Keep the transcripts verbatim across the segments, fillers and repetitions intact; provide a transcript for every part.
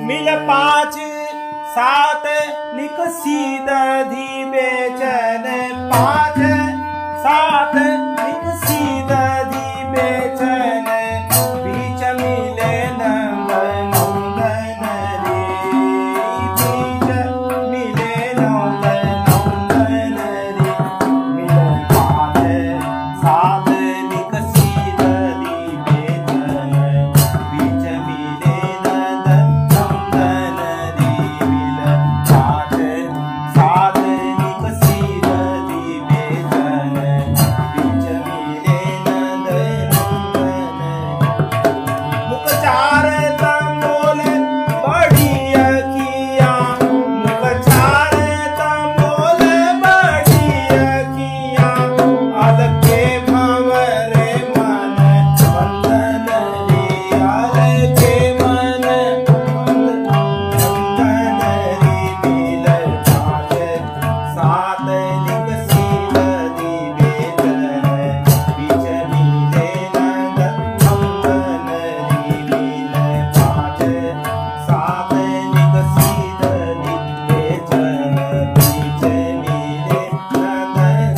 मिल पाँच सात निकसीद धी बेचन पाँच सात निकसीद धी बेचन बीच मिले नंदन नंदन रे बीच मिले नंदन नंदन रे मिल पाँच सात निकसीद धी बेचन बीच मिले नंदन नंदन रे मिल पाँच सात निकसीद धी बेचन बीच मिले नंदन नंदन मुख चार तंबोल बड़ी अखियाँ मुख चार तंबोल बड़ी अखियाँ अलके भंवरे मन वंदन रे अलके मन वंदन रे मिल पाँच सात निकसीद धी बेचन बीच मिले नंदन नंदन रे मिल पाँच सात निकसीद धी बेचन बीच मिले नंदन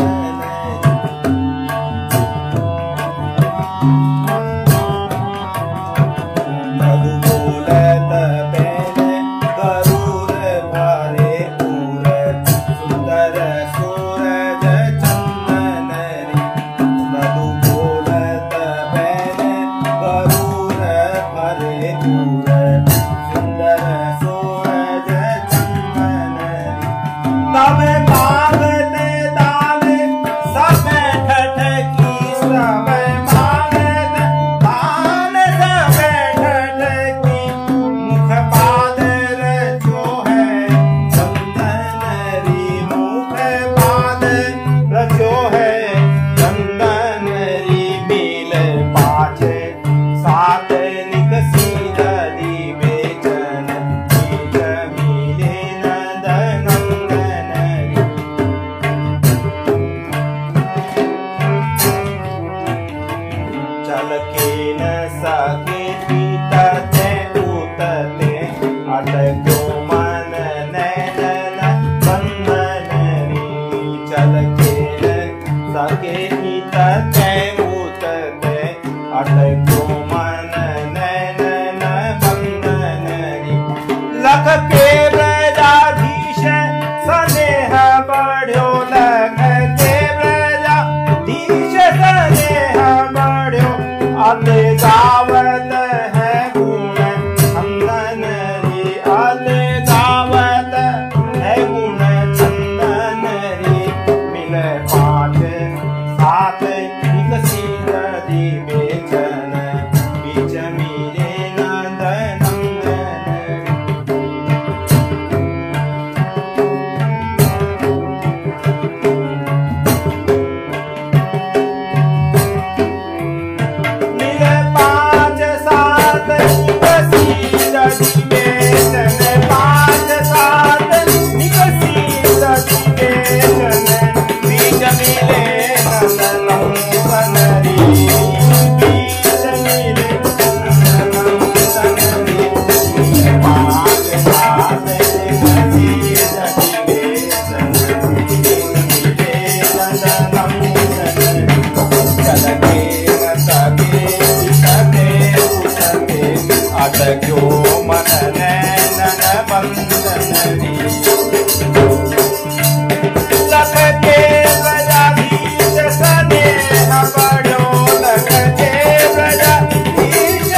मधु बोलत बैन गरुड़ भरे पूर सुंदर सूरज चंदन रे मधु बोलत बैन गरुड़ भरे पूर सुंदर सूरज चंदन रे तब मांगते दान सब ठठकी सब मांगते दान सब ठठकी मुख पादर जो है चंदन रे मुख पादर जो है चंदन रे मिल पाँच सात निकसीद धी बेचन बीच मिले नंदन नंदन रे चल के न सके पीतते उतते अटक्यो मन नैनन बंधन रे चल के न सके पीतते उतते अटक्यो मन नैनन बंधन रे लख के ब्रजाधीश स्नेह बढ़्यो लख के ब्रजाधीश स्नेह बढ़्यो अले गावत है गुण चंदन रे अले गावत है गुण चंदन रे मिल पाँच सात निकसीद धी बेचन बीच मिले नंदन नंदन मिल पाँच सात निकसीद धी बेचन पाँच सात निकसीद धी बेचन बीच मिले नंदन नंदन रे बीच मिले नंदन नंदन रे मिल पाँच सात निकसीद धी बेचन बीच मिले नंदन नंदन चल के न सके सके उठते अटक्यो मन नैनन बंधन रे लख के ब्रजाधीश स्नेह बढ़्यो लख के ब्रजाधीश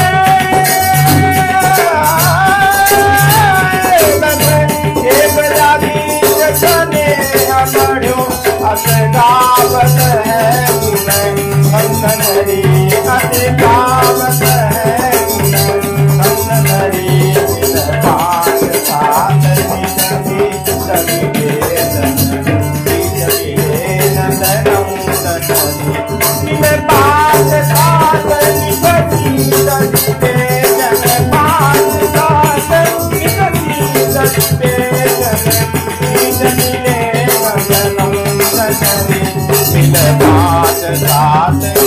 लख के ब्रजाधीश स्नेह बढ़्यो अस गावत है गुण चंदन रे अस गावत है गुण चंदन रे मिल पाँच सात निकसीद धी बेचन बीच मिले नंदन नंदन रे मिल पाँच सात निकसीद धी बेचन पाँच सात निकसीद धी बेचन बीच मिले नंदन नंदन रे मिल पाँच सात